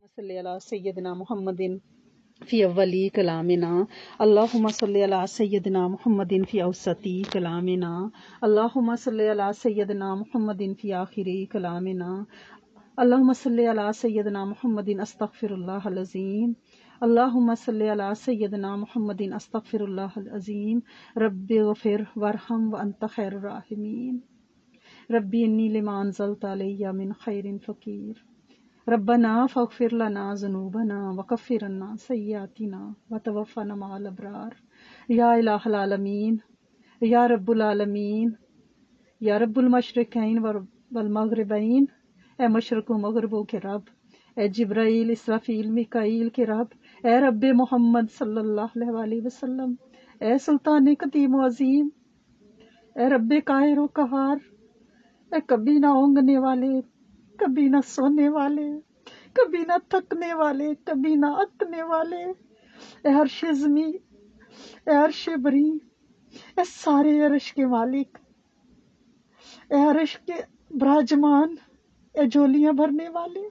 صلی علی سیدنا محمد فی اولی کلامنا اللہم صلی علی سیدنا محمد فی اوسطی کلامنا اللہم صلی علی سیدنا محمد فی آخری کلامنا اللہم صلی علی سیدنا محمد استغفر اللہ العظیم اللہم صلی علی سیدنا محمد استغفر اللہ العظیم رب اغفر وارحم وانت خیر الراحمین ربی انی لما انزلت علی من خیر فقیر ربنا فاغفر لنا ذنوبنا وکفر عنا سیئاتنا وتوفنا مع الابرار یا الہ العالمین یا رب العالمین یا رب المشرقین والمغربین، اے مشرق و مغربوں کے رب، اے جبرائیل اسرافیل میکائیل کے رب، اے رب محمد صلی اللہ علیہ وسلم، اے سلطان قدیم و عظیم، اے رب قاہر و قہار، اے کبھی نہ اونگنے والے، کبھی نہ سونے والے، کبھی نہ تھکنے والے، کبھی نہ اکنے والے، اے عرش زمیں، اے عرش بری، اے سارے عرش کے مالک، اے عرش کے براجمان، اے جھولیاں بھرنے والے،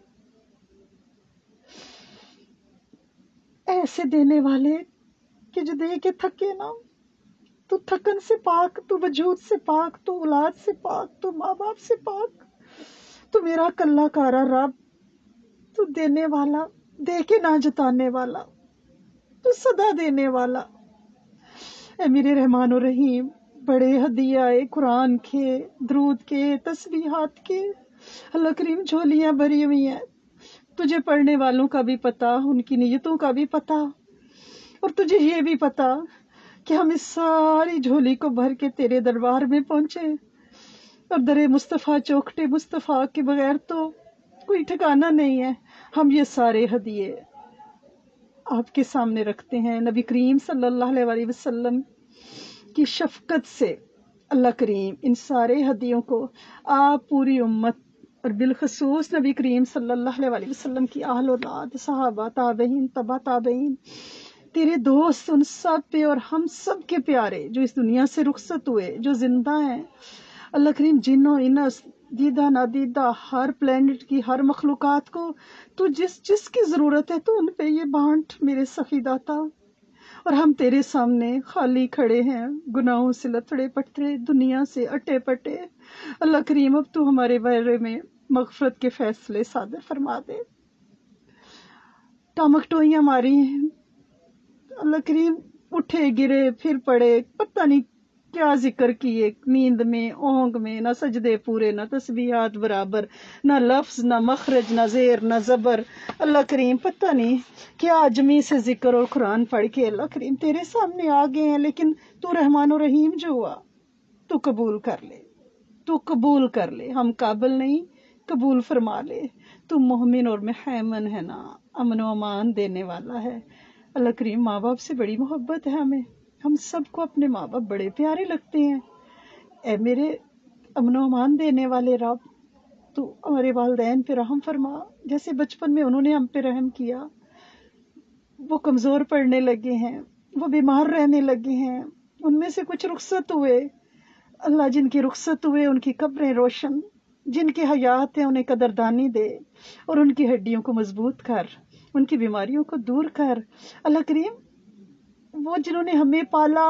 ایسے دینے والے کہ جو دے کے تھکے نہ، تو تھکن سے پاک، تو وجود سے پاک، تو اولاد سے پاک، تو ماں باپ سے پاک، تو میرا کلہ کارا رب، تو دینے والا، دے کے نہ جتانے والا، تو صدا دینے والا، اے میرے رحمان و رحیم، بڑے ہدیہ قرآن کے، درود کے، تسبیحات کے، اللہ کریم جھولیاں بھری ہوئی ہیں، تجھے پڑھنے والوں کا بھی پتا، ان کی نیتوں کا بھی پتا، اور تجھے یہ بھی پتا کہ ہم اس ساری جھولی کو بھر کے تیرے دربار میں پہنچے، اور در مصطفیٰ چوکھٹے مصطفیٰ کے بغیر تو کوئی ٹھکانہ نہیں ہے۔ ہم یہ سارے ہدیے آپ کے سامنے رکھتے ہیں، نبی کریم صلی اللہ علیہ وسلم کی شفقت سے اللہ کریم ان سارے ہدیوں کو آپ پوری امت اور بالخصوص نبی کریم صلی اللہ علیہ وسلم کی اہل اولاد، صحابہ، تابعین، تبع تابعین، تیرے دوست، ان سب پہ اور ہم سب کے پیارے جو اس دنیا سے رخصت ہوئے، جو زندہ ہیں، اللہ کریم جن و انس، دیدہ نادیدہ، ہر پلینٹ کی ہر مخلوقات کو تو جس جس کی ضرورت ہے تو ان پہ یہ بانٹ میرے سخی داتا۔ اور ہم تیرے سامنے خالی کھڑے ہیں، گناہوں سے لتڑے پٹے، دنیا سے اٹے پٹے، اللہ کریم اب تو ہمارے بارے میں مغفرت کے فیصلے صادر فرما دے۔ ٹامک ٹوئیاں ماری ہیں اللہ کریم، اٹھے گرے پھر پڑے، پتہ نہیں کیا ذکر کیے، نیند میں، اونگ میں، نہ سجدے پورے، نہ تسبیحات برابر، نہ لفظ، نہ مخرج، نہ زیر، نہ زبر، اللہ کریم پتہ نہیں کیا عجمی سے ذکر اور قرآن پڑھ کے اللہ کریم تیرے سامنے آ گئے ہیں، لیکن تو رحمان و رحیم جو ہوا تو قبول کر لے، تو قبول کر لے، ہم قابل نہیں، قبول فرما لے، تو محمن اور محیمن ہے نا، امن و امان دینے والا ہے۔ اللہ کریم ماں باپ سے بڑی محبت ہے ہمیں، ہم سب کو اپنے ماں باپ بڑے پیارے لگتے ہیں، اے میرے امن و امان دینے والے رب، تو ہمارے والدین پہ رحم فرما، جیسے بچپن میں انہوں نے ہم پہ رحم کیا، وہ کمزور پڑنے لگے ہیں، وہ بیمار رہنے لگے ہیں، ان میں سے کچھ رخصت ہوئے، اللہ جن کی رخصت ہوئے ان کی قبریں روشن، جن کے حیات ہیں انہیں قدردانی دے، اور ان کی ہڈیوں کو مضبوط کر، ان کی بیماریوں کو دور کر، اللہ کریم وہ جنہوں نے ہمیں پالا،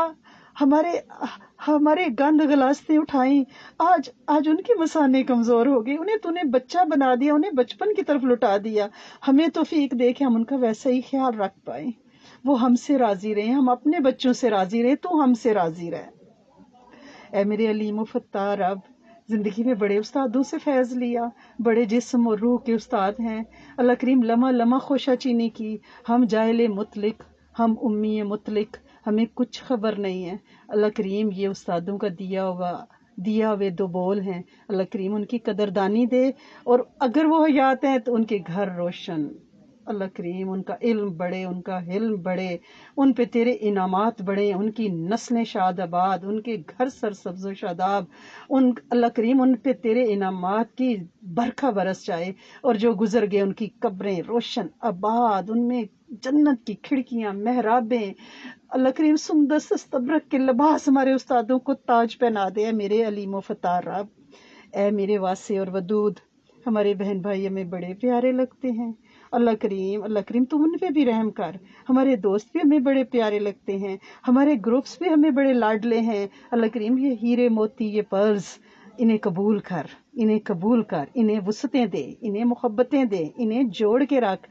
ہمارے گند غلاستیں اٹھائیں، آج ان کی مسانے کمزور ہو گئی، انہیں تو نے بچہ بنا دیا، انہیں بچپن کی طرف لٹا دیا، ہمیں توفیق دے کہ ہم ان کا ویسا ہی خیال رکھ پائیں، وہ ہم سے راضی رہیں، ہم اپنے بچوں سے راضی رہیں، تو ہم سے راضی رہے۔ اے میرے علیم و فتار رب، زندگی میں بڑے استادوں سے فیض لیا، بڑے جسم اور روح کے استاد ہیں، اللہ کریم لمحہ لمحہ خوشہ چینی کی، ہم جاہل مطلق، ہم امی مطلق، ہمیں کچھ خبر نہیں ہے، اللہ کریم یہ استادوں کا دیا ہوئے دو بول ہیں، اللہ کریم ان کی قدردانی دے، اور اگر وہ حیات ہیں تو ان کے گھر روشن، اللہ کریم ان کا علم بڑھے، ان کا حلم بڑھے، ان پہ تیرے انعامات بڑھے، ان کی نسلیں شاد آباد، ان کے گھر سرسبز و شاداب، اللہ کریم ان پہ تیرے انعامات کی برکھا برس جائے، اور جو گزر گئے ان کی قبریں روشن آباد، ان میں جنت کی کھڑکیاں، محرابیں، اللہ کریم سندس استبرق کے لباس ہمارے استادوں کو تاج پہنا دے، اے میرے علیم و فتار رب، اے میرے واسع اور ودود، ہمارے بہن بھائی ہمیں بڑے پیارے لگتے ہیں، اللہ کریم تم ان پہ بھی رحم کر. ہمارے دوست بھی ہمیں بڑے پیارے لگتے ہیں, ہمارے گروپس بھی ہمیں بڑے لاڈلے ہیں. اللہ کریم یہ ہیرے موتی یہ پرلز انہیں قبول کر, انہیں قبول کر, انہیں وسعتیں دے, انہیں محبتیں دے, انہیں جوڑ کے رکھ,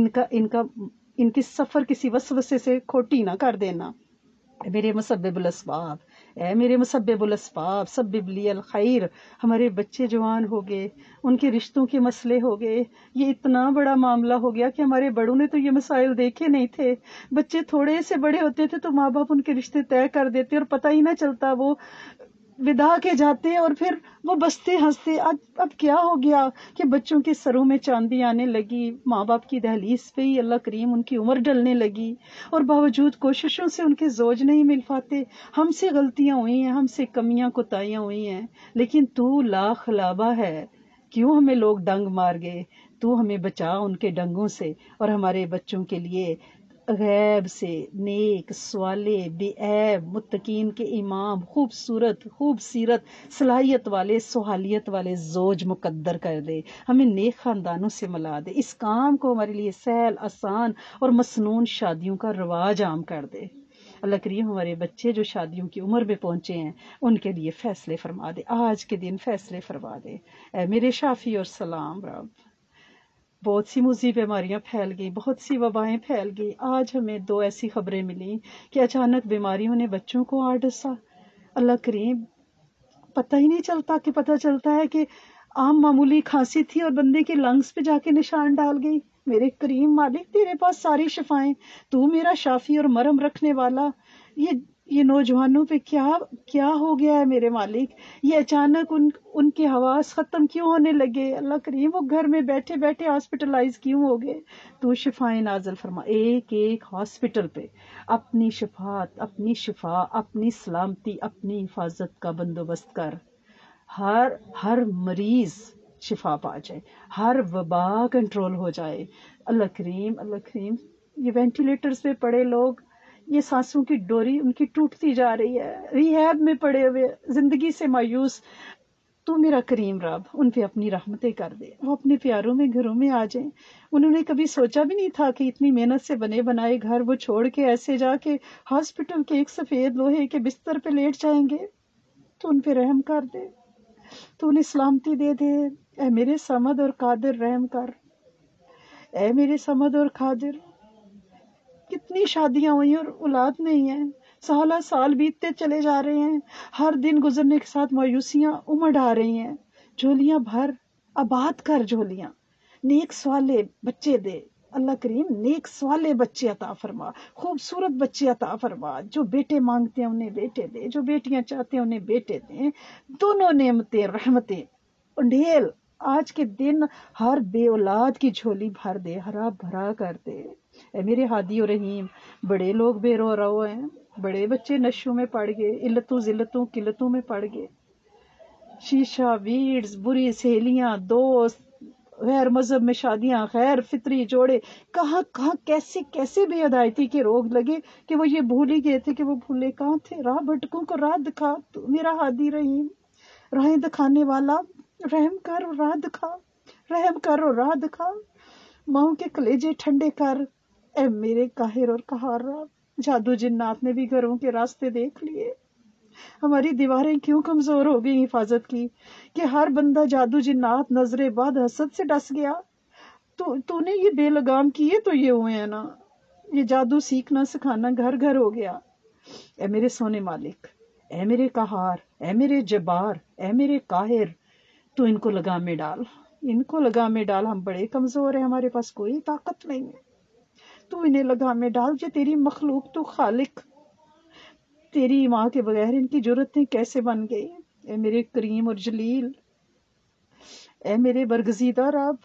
ان کی سفر کسی وسوسے سے کھوٹی نہ کر دینا. اے میرے مسبب الاسباب, اے میرے مسبب الاسباب سبب لی الخیر. ہمارے بچے جوان ہو گئے, ان کے رشتوں کے مسئلے ہو گئے, یہ اتنا بڑا معاملہ ہو گیا کہ ہمارے بڑوں نے تو یہ مسائل دیکھے نہیں تھے. بچے تھوڑے سے بڑے ہوتے تھے تو ماں باپ ان کے رشتے طے کر دیتے اور پتہ ہی نہ چلتا, وہ ودا کے جاتے اور پھر وہ بستے ہنستے. اب کیا ہو گیا کہ بچوں کے سروں میں چاندی آنے لگی, ماں باپ کی دہلیز پہ ہی اللہ کریم ان کی عمر ڈلنے لگی, اور باوجود کوششوں سے ان کے زوج نہیں مل پاتے. ہم سے غلطیاں ہوئی ہیں, ہم سے کمیاں کوتاہیاں ہوئی ہیں, لیکن تو لاکھ لابہ ہے. کیوں ہمیں لوگ ڈنگ مار گئے, تو ہمیں بچا ان کے ڈنگوں سے, اور ہمارے بچوں کے لیے غیب سے نیک صالح بے عیب متقین کے امام خوبصورت خوب سیرت صلاحیت والے سہالیت والے زوج مقدر کر دے, ہمیں نیک خاندانوں سے ملا دے. اس کام کو ہمارے لیے سہل آسان اور مسنون شادیوں کا رواج عام کر دے. اللہ کریم ہمارے بچے جو شادیوں کی عمر میں پہنچے ہیں ان کے لیے فیصلے فرما دے, آج کے دن فیصلے فرما دے. اے میرے شافی اور سلام رب, بہت سی موذی بیماریاں پھیل گئی, بہت سی وبائیں پھیل گئی. آج ہمیں 2 ایسی خبریں ملیں کہ اچانک بیماریوں نے بچوں کو آ ڈسا. اللہ کریم پتہ ہی نہیں چلتا, کہ پتہ چلتا ہے کہ عام معمولی کھانسی تھی اور بندے کے لنگس پہ جا کے نشان ڈال گئی. میرے کریم مالک تیرے پاس ساری شفائیں, تو میرا شافی اور مرہم رکھنے والا. یہ نوجوانوں پہ کیا ہو گیا ہے میرے مالک, یہ اچانک ان کے حواس ختم کیوں ہونے لگے. اللہ کریم وہ گھر میں بیٹھے بیٹھے ہاسپٹلائز کیوں ہو گئے. تو شفائیں نازل فرما, ایک ایک ہاسپٹل پہ اپنی شفاعت, اپنی شفا, اپنی سلامتی, اپنی حفاظت کا بندوبست کر. ہر مریض شفا پا جائے, ہر وبا کنٹرول ہو جائے. اللہ کریم یہ وینٹیلیٹرز پہ پڑے لوگ, یہ سانسوں کی ڈوری ان کی ٹوٹتی جا رہی ہے, ریہیب میں پڑے ہوئے, زندگی سے مایوس. تو میرا کریم رب ان پہ اپنی رحمتیں کر دے, وہ اپنے پیاروں میں گھروں میں آ جائیں. انہوں نے کبھی سوچا بھی نہیں تھا کہ اتنی محنت سے بنے بنائے گھر وہ چھوڑ کے ایسے جا کے ہاسپٹل کے ایک سفید لوہے کے بستر پہ لیٹ جائیں گے. تو ان پہ رحم کر دے, تو انہیں سلامتی دے دے. اے میرے صمد اور قادر رحم کر, اے میرے صمد اور قادر. کتنی شادیاں ہوئی اور اولاد نہیں ہے, سال بیتتے چلے جا رہے ہیں, ہر دن گزرنے کے ساتھ مایوسیاں امڑ آ رہی ہیں. جھولیاں بھر, آباد کر جھولیاں, نیک سوالے بچے دے. اللہ کریم نیک سوالے بچے عطا فرما, خوبصورت بچے عطا فرما. جو بیٹے مانگتے ہیں انہیں بیٹے دے, جو بیٹیاں چاہتے ہیں انہیں بیٹے دیں. دونوں نعمتیں رحمتیں انڈھیل آج کے دن ہر بے اولاد کی جھولی بھر دے, ہرا بھرا کر دے. اے میرے ہادی و رحیم, بڑے لوگ بے رو ہیں, بڑے بچے نشوں میں پڑ گئے, علتوں ذلتوں قلتوں میں پڑ گئے. شیشہ ویڈز, بری سہیلیاں, دوست, غیر مذہب میں شادیاں, غیر فطری جوڑے, کہاں کیسے کیسے بے ہدایتی کے روگ لگے کہ وہ یہ بھول ہی گئے تھے کہ وہ بھولے کہاں تھے. راہ بھٹکوں کو راہ دکھا, تو میرا ہادی رحیم راہیں دکھانے والا, رحم کر اور راہ دکھا, رحم کر اور راہ دکھا. ماؤں کے کلیجے ٹھنڈے کر. اے میرے قاہر اور قہار رب, جادو جنات نے بھی گھروں کے راستے دیکھ لیے. ہماری دیواریں کیوں کمزور ہو گئی حفاظت کی, کہ ہر بندہ جادو جنات نظر بد حسد سے ڈس گیا. تو نے یہ بے لگام کیے تو یہ ہوئے ہیں نا, یہ جادو سیکھنا سکھانا گھر گھر ہو گیا. اے میرے سونے مالک, اے میرے قہار, اے میرے جبار, اے میرے قاہر, تو ان کو لگام میں ڈال, ان کو لگام میں ڈال. ہم بڑے کمزور ہیں, ہمارے پاس کوئی طاقت نہیں ہے, تو انہیں لگام میں ڈال. جو تیری مخلوق, تو خالق, تیری ماں کے بغیر ان کی جرتیں کیسے بن گئی. اے میرے کریم اور جلیل, اے میرے برگزیدہ رب,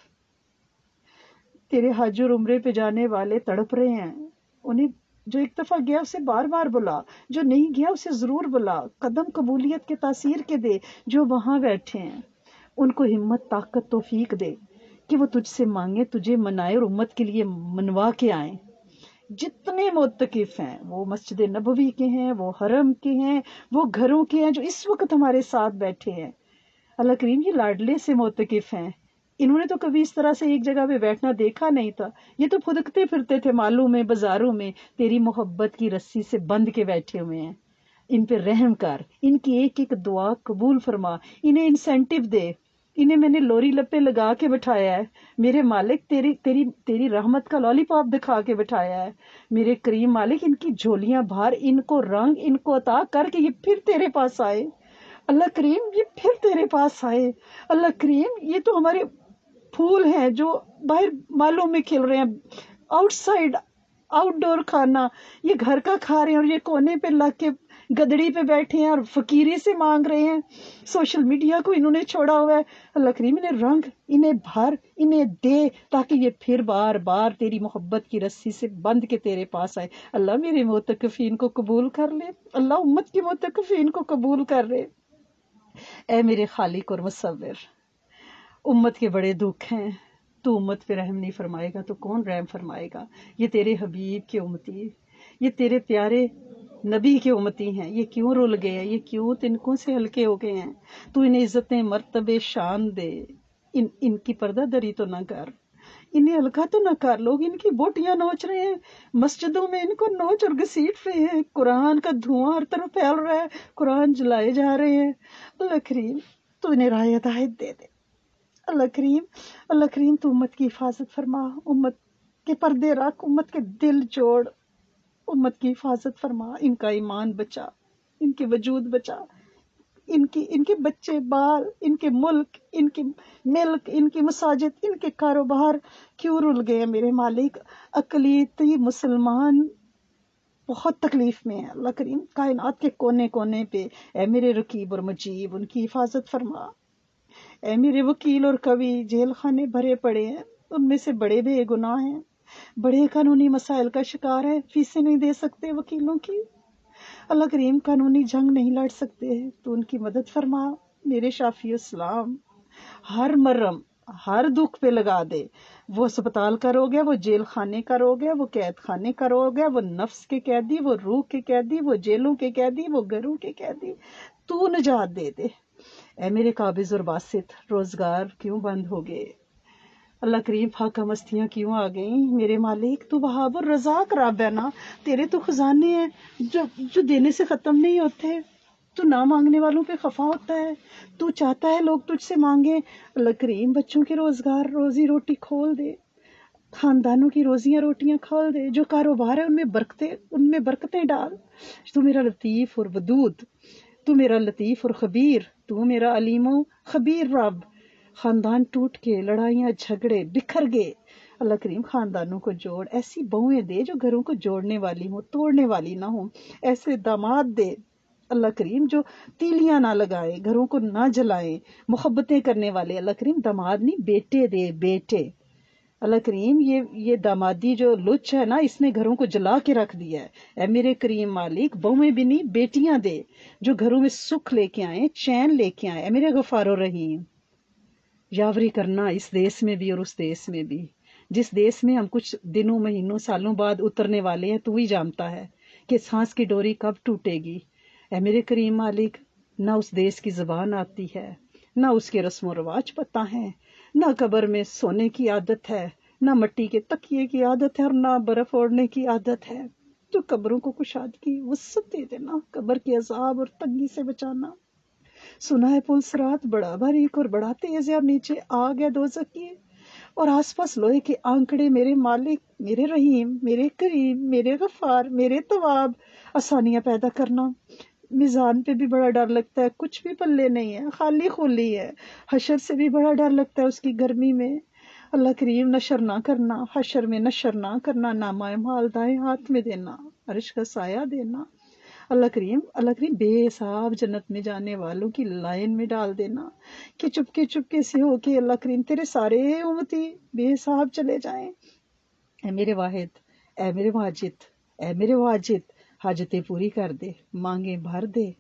تیرے حج اور عمرے پہ جانے والے تڑپ رہے ہیں. انہیں جو ایک دفعہ گیا اسے بار بار بلا, جو نہیں گیا اسے ضرور بلا. قدم قبولیت کے تاثیر کے دے. جو وہاں بیٹھے ہیں ان کو ہمت طاقت توفیق دے کہ وہ تجھ سے مانگے, تجھے منائے اور امت کے لیے منوا کے آئیں. جتنے معتکف ہیں, وہ مسجد نبوی کے ہیں, وہ حرم کے ہیں, وہ گھروں کے ہیں, جو اس وقت ہمارے ساتھ بیٹھے ہیں. اللہ کریم یہ لاڈلے سے معتکف ہیں, انہوں نے تو کبھی اس طرح سے ایک جگہ پہ بیٹھنا دیکھا نہیں تھا. یہ تو پھدکتے پھرتے تھے مالوں میں بازاروں میں، تیری محبت کی رسی سے بندھ کے بیٹھے ہوئے ہیں. ان پہ رحم کر، ان کی ایک ایک دعا قبول فرما، انہیں انسینٹیو دے. انہیں میں نے لوری لپے لگا کے بٹھایا ہے میرے مالک، تیری تیری تیری رحمت کا لالی پاپ دکھا کے بٹھایا ہے میرے کریم مالک. ان کی جھولیاں بھر، ان کو رنگ، ان کو عطا کر کے یہ پھر تیرے پاس آئے. اللہ کریم یہ پھر تیرے پاس آئے. اللہ کریم یہ تو ہمارے پھول ہیں جو باہر مالوں میں کھل رہے ہیں، آؤٹ سائڈ آؤٹ ڈور کھانا، یہ گھر کا کھا رہے ہیں، اور یہ کونے پہ لگ کے گدڑی پہ بیٹھے ہیں اور فقیری سے مانگ رہے ہیں. سوشل میڈیا کو انہوں نے چھوڑا ہوا ہے. اللہ کریم انہیں رنگ، انہیں بھر، انہیں دے، تاکہ یہ پھر بار بار تیری محبت کی رسی سے بندھ کے تیرے پاس آئے. اللہ میرے معتکفین کو قبول کر لے، اللہ امت کی معتکفین کو قبول کر لے. اے میرے خالق اور مصور، امت کے بڑے دکھ ہیں، تو امت پہ رحم نہیں فرمائے گا تو کون رحم فرمائے گا؟ یہ تیرے حبیب کے امتی، یہ تیرے پیارے نبی کے امتی ہیں، یہ کیوں رول گئے ہیں، یہ کیوں تنکوں سے ہلکے ہو گئے ہیں؟ تو انہیں عزتیں مرتبے شان دے. ان کی پردہ دری تو نہ کر، انہیں ہلکا تو نہ کر. لوگ ان کی بوٹیاں نوچ رہے ہیں مسجدوں میں، ان کو نوچ اور گھسیٹ رہے ہیں. قرآن کا دھواں ہر طرف پھیل رہا ہے، قرآن جلائے جا رہے ہیں. اللہ کریم تو انہیں راہ ہدایت دے دے. اللہ کریم، اللہ کریم تو امت کی حفاظت فرما، امت کے پردے رکھ، امت کے دل جوڑ، امت کی حفاظت فرما. ان کا ایمان بچا، ان کے وجود بچا، ان کے بچے بال، ان کے ملک، ان کی ملک، ان کی مساجد، ان کے کاروبار کیوں رل گئے میرے مالک؟ اقلیتی مسلمان بہت تکلیف میں ہیں. اللہ کریم کائنات کے کونے کونے پہ اے میرے رقیب اور مجیب ان کی حفاظت فرما. اے میرے وکیل اور کوی، جیل خانے بھرے پڑے ہیں، ان میں سے بڑے بے گناہ ہیں، بڑے قانونی مسائل کا شکار ہے، فیسیں نہیں دے سکتے وکیلوں کی. اللہ کریم قانونی جنگ نہیں لڑ سکتے، تو ان کی مدد فرما. میرے شافی اسلام ہر مرم، ہر دکھ پہ لگا دے. وہ اسپتال کا روگ ہے، وہ جیل خانے کا روگ ہے، وہ قید خانے کا روگ ہے، وہ نفس کے قیدی، وہ روح کے قیدی، وہ جیلوں کے قیدی، وہ گھروں کے قیدی، تو نجات دے دے. اے میرے قابض اور باسط، روزگار کیوں بند ہو گئے؟ اللہ کریم فاقہ مستیاں کیوں آ گئیں؟ میرے مالک تو وہاب الرزاق رب ہے نا، تیرے تو خزانے ہیں جو دینے سے ختم نہیں ہوتے. تو نہ مانگنے والوں پہ خفا ہوتا ہے، تو چاہتا ہے لوگ تجھ سے مانگے. اللہ کریم بچوں کے روزگار، روزی روٹی کھول دے، خاندانوں کی روزیاں روٹیاں کھول دے. جو کاروبار ہے ان میں برکتیں ڈال. تو میرا لطیف اور ودود، تو میرا لطیف اور خبیر، تو میرا علیم و خبیر رب. خاندان ٹوٹ کے، لڑائیاں جھگڑے بکھر گئے، اللہ کریم خاندانوں کو جوڑ. ایسی بہویں دے جو گھروں کو جوڑنے والی ہوں، توڑنے والی نہ ہوں. ایسے داماد دے اللہ کریم جو تیلیاں نہ لگائیں، گھروں کو نہ جلائیں، محبتیں کرنے والے. اللہ کریم داماد نہیں، بیٹے دے، بیٹے. اللہ کریم یہ دامادی جو لچ ہے نا، اس نے گھروں کو جلا کے رکھ دیا ہے. اے میرے کریم مالک بہویں بھی نہیں، بیٹیاں دے جو گھروں میں سکھ لے کے آئیں، چین لے کے آئیں. اے میرے غفار و رحیم یاوری کرنا اس دیس میں بھی اور اس دیس میں بھی. جس دیس میں ہم کچھ دنوں، مہینوں، سالوں بعد اترنے والے ہیں، تو ہی جانتا ہے کہ سانس کی ڈوری کب ٹوٹے گی. اے میرے کریم مالک نہ اس دیس کی زبان آتی ہے، نہ اس کے رسم و رواج پتہ ہیں، نہ قبر میں سونے کی عادت ہے، نہ مٹی کے تکیے کی عادت ہے، اور نہ برف اوڑھنے کی عادت ہے. تو قبروں کو کشادگی کی وسعت دے دینا، قبر کے عذاب اور تنگی سے بچانا. سنا ہے پل صراط بڑا باریک اور بڑا تیز ہے، اور نیچے آگ ہے دوزخ کی، اور آس پاس لوہے کے آنکڑے. میرے مالک، میرے رحیم، میرے کریم، میرے غفار، میرے تواب آسانیاں پیدا کرنا. میزان پہ بھی بڑا ڈر لگتا ہے، کچھ بھی پلے نہیں ہے، خالی خالی ہے. حشر سے بھی بڑا ڈر لگتا ہے، اس کی گرمی میں. اللہ کریم نشر نہ کرنا، حشر میں نشر نہ کرنا. نامہ مال دائیں ہاتھ میں دینا، عرش کا سایہ دینا. اللہ کریم بے حساب جنت میں جانے والوں کی لائن میں ڈال دینا، کہ چپکے سے ہو کے اللہ کریم تیرے سارے امتی بے حساب چلے جائیں. اے میرے واحد، اے میرے واجد، اے میرے واجد حاجتیں پوری کر دے، مانگیں بھر دے.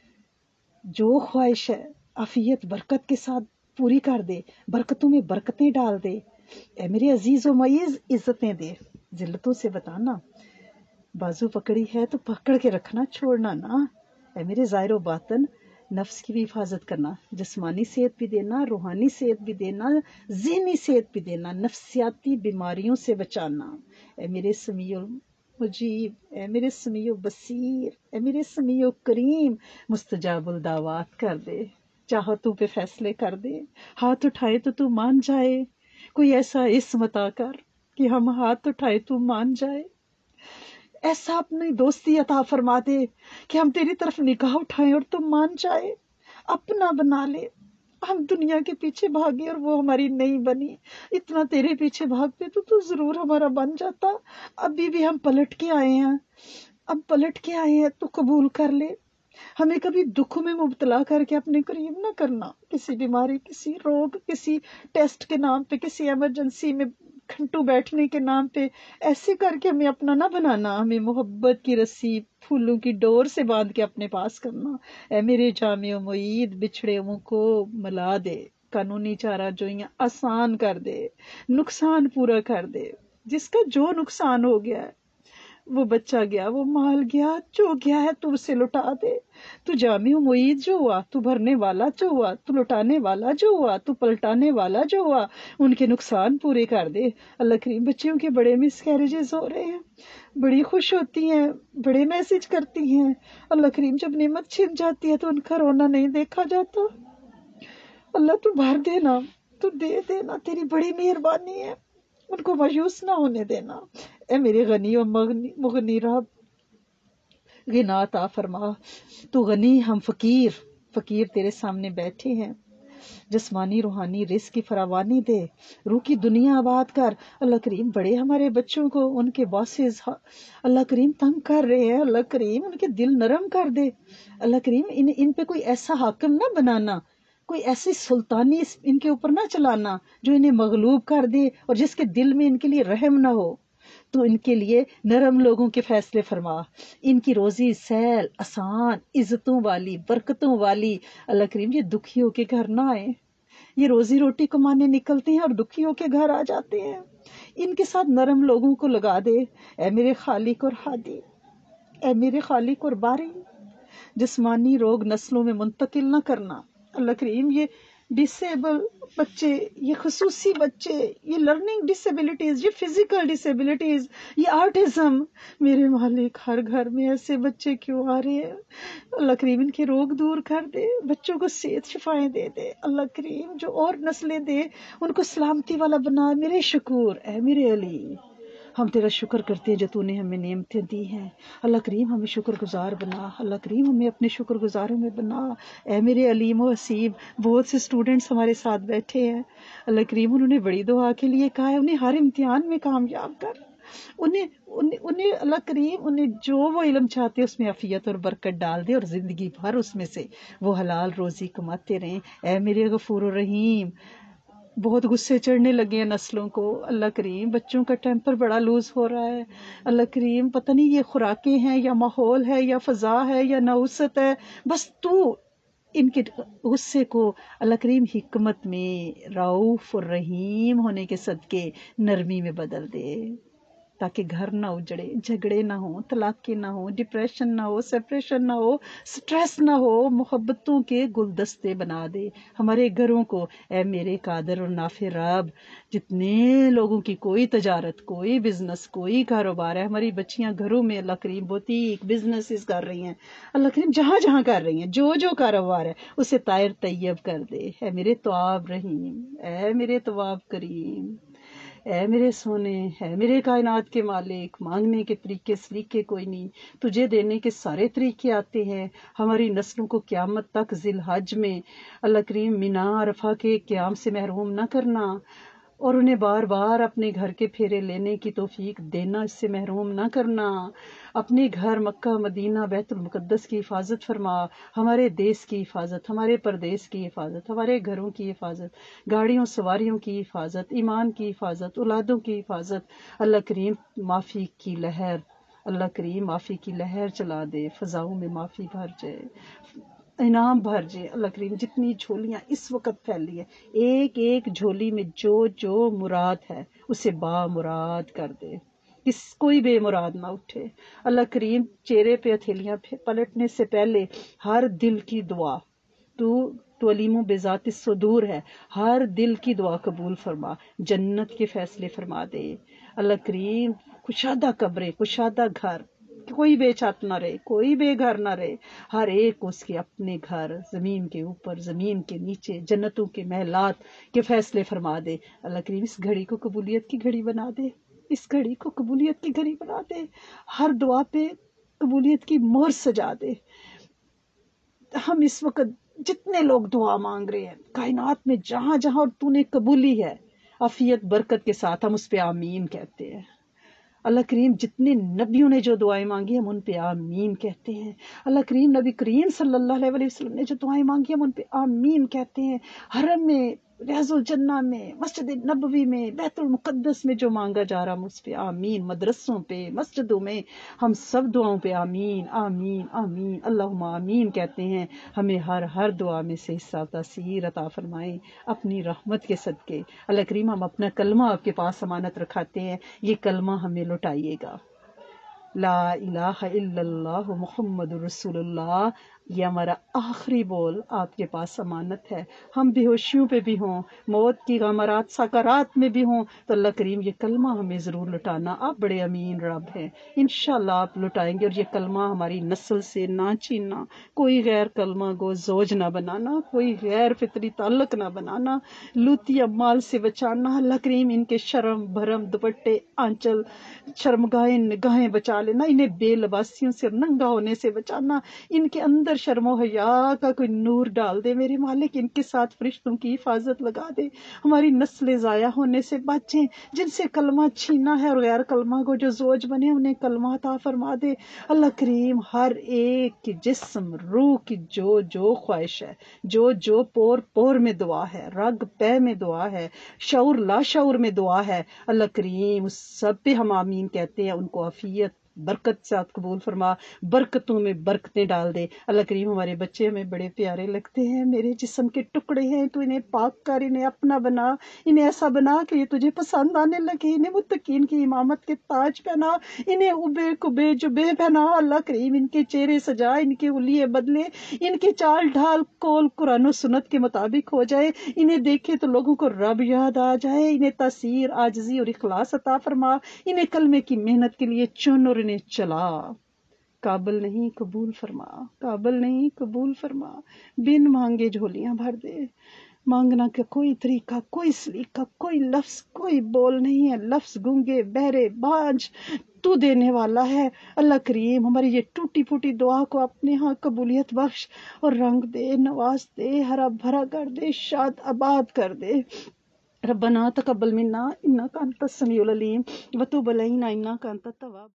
جو خواہش ہے عافیت برکت کے ساتھ پوری کر دے، برکتوں میں برکتیں ڈال دے. اے میرے عزیز و معیز عزتیں دے، ذلتوں سے بتانا. بازو پکڑی ہے تو پکڑ کے رکھنا، چھوڑنا نا. اے میرے ظاہر و باطن نفس کی بھی حفاظت کرنا، جسمانی صحت بھی دینا، روحانی صحت بھی دینا، ذہنی صحت بھی دینا، نفسیاتی بیماریوں سے بچانا۔ اے میرے سمیع مجیب، اے میرے سمیع بصیر، اے میرے سمیع کریم، مستجاب الدعوات کر دے، چاہتوں پہ فیصلے کر دے، ہاتھ اٹھائے تو مان جائے، کوئی ایسا اسم عطا کر کہ ہم ہاتھ اٹھائے تو مان جائے، ایسا اپنی دوستی عطا فرما دے کہ ہم تیری طرف نگاہ اٹھائیں اور تم مان جائے، اپنا بنا لے، ہم دنیا کے پیچھے بھاگے اور وہ ہماری نہیں بنی، اتنا تیرے پیچھے بھاگتے تو ضرور ہمارا بن جاتا۔ ابھی بھی ہم پلٹ کے آئے ہیں، اب پلٹ کے آئے ہیں تو قبول کر لے، ہمیں کبھی دکھ میں مبتلا کر کے اپنے قریب نہ کرنا، کسی بیماری، کسی روگ، کسی ٹیسٹ کے نام پہ، کسی ایمرجنسی میں گھنٹوں بیٹھنے کے نام پہ ایسے کر کے ہمیں اپنا نہ بنانا، ہمیں محبت کی رسی پھولوں کی ڈور سے باندھ کے اپنے پاس کرنا۔ اے میرے جامع و معید، بچھڑے منہ کو ملا دے، قانونی چارہ جوئیاں آسان کر دے، نقصان پورا کر دے، جس کا جو نقصان ہو گیا ہے، وہ بچہ گیا، وہ مال گیا، جو گیا ہے تو اسے لٹا دے۔ تو جامع و معید جو ہوا، تو بھرنے والا جو ہوا، تو لٹانے والا جو ہوا، تو پلٹانے والا جو ہوا، ان کے نقصان پورے کر دے۔ اللہ کریم، بچیوں کے بڑے مس کیریجز ہو رہے ہیں، بڑی خوش ہوتی ہیں، بڑے میسج کرتی ہیں، اللہ کریم جب نعمت چھن جاتی ہے تو ان کا رونا نہیں دیکھا جاتا۔ اللہ تو بھر دینا، تو دے دینا، تیری بڑی مہربانی ہے، ان کو مایوس نہ ہونے دینا۔ اے میرے غنی و مغنی رب، غنا عطا فرما، تو غنی، ہم فقیر، فقیر تیرے سامنے بیٹھے ہیں، جسمانی روحانی رزق کی فراوانی دے، روح کی دنیا آباد کر۔ اللہ کریم بڑے ہمارے بچوں کو ان کے باسز اللہ کریم تنگ کر رہے ہیں، اللہ کریم ان کے دل نرم کر دے، اللہ کریم ان پہ کوئی ایسا حاکم نہ بنانا، کوئی ایسی سلطانی ان کے اوپر نہ چلانا جو انہیں مغلوب کر دے اور جس کے دل میں ان کے لیے رحم نہ ہو۔ تو ان کے لیے نرم لوگوں کے فیصلے فرما، ان کی روزی سیل آسان، عزتوں والی، برکتوں والی۔ اللہ کریم یہ دکھیوں کے گھر نہ آئے، یہ روزی روٹی کمانے نکلتے ہیں اور دکھیوں کے گھر آ جاتے ہیں، ان کے ساتھ نرم لوگوں کو لگا دے۔ اے میرے خالق اور ہادی، اے میرے خالق اور باری، جسمانی روگ نسلوں میں منتقل نہ کرنا۔ اللہ کریم یہ ڈسیبل بچے، یہ خصوصی بچے، یہ لرننگ ڈسیبلٹیز، یہ فزیکل ڈسیبلٹیز، یہ آرٹزم، میرے مالک ہر گھر میں ایسے بچے کیوں آ رہے ہیں؟ اللہ کریم ان کے روگ دور کر دے، بچوں کو صحت شفائیں دے دے، اللہ کریم جو اور نسلیں دے ان کو سلامتی والا بنا۔ میرے شکور، اے میرے علی، ہم تیرا شکر کرتے ہیں جو تو نے ہمیں نعمتیں دی ہیں، اللہ کریم ہمیں شکر گزار بنا، اللہ کریم ہمیں اپنے شکر گزاروں میں بنا۔ اے میرے علیم و حسیب، بہت سے اسٹوڈنٹس ہمارے ساتھ بیٹھے ہیں، اللہ کریم انہوں نے بڑی دعا کے لیے کہا ہے، انہیں ہر امتحان میں کامیاب کر، انہیں اللہ کریم انہیں جو وہ علم چاہتے اس میں عافیت اور برکت ڈال دے اور زندگی بھر اس میں سے وہ حلال روزی کماتے رہیں۔ اے میرے غفور الرحیم، بہت غصے چڑھنے لگے ہیں نسلوں کو، اللہ کریم بچوں کا ٹیمپر بڑا لوز ہو رہا ہے، اللہ کریم پتہ نہیں یہ خوراکیں ہیں یا ماحول ہے یا فضا ہے یا نحوست ہے، بس تو ان کے غصے کو اللہ کریم حکمت میں، رؤوف الرحیم ہونے کے صدقے نرمی میں بدل دے، تاکہ گھر نہ اجڑے، جھگڑے نہ ہوں، طلاقیں نہ ہوں، ڈپریشن نہ ہو، سیپریشن نہ ہو، سٹریس نہ ہو، محبتوں کے گلدستے بنا دے ہمارے گھروں کو۔ اے میرے قادر اور نافع رب، جتنے لوگوں کی کوئی تجارت، کوئی بزنس، کوئی کاروبار ہے، ہماری بچیاں گھروں میں اللہ کریم بوتیک بزنسز کر رہی ہیں، اللہ کریم جہاں جہاں کر رہی ہیں، جو جو کاروبار ہے اسے طاہر طیب کر دے۔ اے میرے تواب رحیم، اے میرے تواب کریم، اے میرے سونے، اے میرے کائنات کے مالک، مانگنے کے طریقے سلیقے کوئی نہیں، تجھے دینے کے سارے طریقے آتے ہیں۔ ہماری نسلوں کو قیامت تک ذی الحج میں اللہ کریم مینا عرفہ کے قیام سے محروم نہ کرنا، اور انہیں بار بار اپنے گھر کے پھیرے لینے کی توفیق دینا، اس سے محروم نہ کرنا۔ اپنے گھر مکہ مدینہ بیت المقدس کی حفاظت فرما، ہمارے دیس کی حفاظت، ہمارے پردیس کی حفاظت، ہمارے گھروں کی حفاظت، گاڑیوں سواریوں کی حفاظت، ایمان کی حفاظت، اولادوں کی حفاظت۔ اللہ کریم معافی کی لہر، اللہ کریم معافی کی لہر چلا دے، فضاؤں میں معافی بھر جائے، انعام بھر جائے۔ اللہ کریم جتنی جھولیاں اس وقت پھیلی ہے، ایک ایک جھولی میں جو جو مراد ہے اسے با مراد کر دے، کوئی بے مراد نہ اٹھے۔ اللہ کریم چہرے پہ ہتھیلیاں پلٹنے سے پہلے ہر دل کی دعا، تو علیم بذات الصدور ہے، ہر دل کی دعا قبول فرما، جنت کے فیصلے فرما دے اللہ کریم۔ کشادہ قبریں، کشادہ گھر، کوئی بے چھت نہ رہے، کوئی بے گھر نہ رہے، ہر ایک اس کے اپنے گھر، زمین کے اوپر، زمین کے نیچے، جنتوں کے محلات کے فیصلے فرما دے اللہ کریم۔ اس گھڑی کو قبولیت کی گھڑی بنا دے، اس گھڑی کو قبولیت کی گھڑی بنا دے، ہر دعا پہ قبولیت کی مہر سجا دے۔ ہم اس وقت جتنے لوگ دعا مانگ رہے ہیں کائنات میں، جہاں جہاں اور تو نے قبولی ہے عافیت برکت کے ساتھ، ہم اس پہ آمین کہتے ہیں اللہ کریم۔ جتنے نبیوں نے جو دعائیں مانگی ہم ان پہ آمین کہتے ہیں اللہ کریم۔ نبی کریم صلی اللہ علیہ وسلم نے جو دعائیں مانگی ہم ان پہ آمین کہتے ہیں۔ حرم میں، ریاض الجنہ میں، مسجد نبوی میں، بیت المقدس میں جو مانگا جا رہا ہم اس پہ آمین، مدرسوں پہ، مسجدوں میں، ہم سب دعاؤں پہ آمین آمین آمین اللہم آمین کہتے ہیں۔ ہمیں ہر دعا میں سے حصہ تاثیر عطا فرمائیں اپنی رحمت کے صدقے اللہ کریم۔ ہم اپنا کلمہ آپ کے پاس امانت رکھاتے ہیں، یہ کلمہ ہمیں لوٹائیے گا، لا الہ الا اللہ محمد رسول اللہ، یہ ہمارا آخری بول آپ کے پاس امانت ہے۔ ہم بے ہوشیوں پہ بھی ہوں، موت کی غمرات سکرات میں بھی ہوں، تو اللہ کریم یہ کلمہ ہمیں ضرور لٹانا، آپ بڑے امین رب ہیں، انشاءاللہ آپ لٹائیں گے۔ اور یہ کلمہ ہماری نسل سے نہ چھیننا، کوئی غیر کلمہ گو زوج نہ بنانا، کوئی غیر فطری تعلق نہ بنانا، لوتی امال سے بچانا اللہ کریم۔ ان کے شرم بھرم دوپٹے آنچل شرمگاہیں نگاہیں بچا لینا، انہیں بے لباسیوں سے اور ننگا ہونے سے بچانا، ان کے اندر شرم و حیا کا کوئی نور ڈال دے میرے مالک، ان کے ساتھ فرشتوں کی حفاظت لگا دے، ہماری نسلیں ضائع ہونے سے بچیں، جن سے کلمہ چھینا ہے اور غیر کلمہ کو جو زوج بنے انہیں کلمہ عطا فرما دے اللہ کریم۔ ہر ایک کی جسم روح کی جو خواہش ہے، جو پور پور میں دعا ہے، رگ پے میں دعا ہے، شعور لا شعور میں دعا ہے اللہ کریم، اس سب پہ ہم آمین کہتے ہیں۔ ان کو عافیت برکت ساتھ قبول فرما، برکتوں میں برکتیں ڈال دے اللہ کریم۔ ہمارے بچے ہمیں بڑے پیارے لگتے ہیں، میرے جسم کے ٹکڑے ہیں، تو انہیں پاک کر، انہیں اپنا بنا، انہیں ایسا بنا کہ یہ تجھے پسند آنے لگے، انہیں متقین کی امامت کے تاج پہنا، انہیں ابے کبے جبے پہنا اللہ کریم، ان کے چہرے سجا، ان کے حلیے بدلے، ان کے چال ڈھال کول قرآن و سنت کے مطابق ہو جائے، انہیں دیکھے تو لوگوں کو رب یاد آ جائے، انہیں تاثیر عاجزی اور اخلاص عطا فرما، انہیں کلمے کی محنت کے لیے چن اور انہیں چلا، قابل نہیں قبول فرما، قابل نہیں قبول فرما، بن مانگے جھولیاں بھر دے۔ مانگنا کا کوئی طریقہ، کوئی سلیقہ، کوئی لفظ، کوئی بول نہیں ہے، لفظ گونگے بہرے بانج تو دینے والا ہے اللہ کریم۔ ہماری یہ ٹوٹی پھوٹی دعا کو اپنے ہاں قبولیت بخش اور رنگ دے، نواز دے، ہرا بھرا کر دے، شاد آباد کر دے۔ ربنا تقبل منا انک انت السمیع العلیم وتب علینا انک انت التواب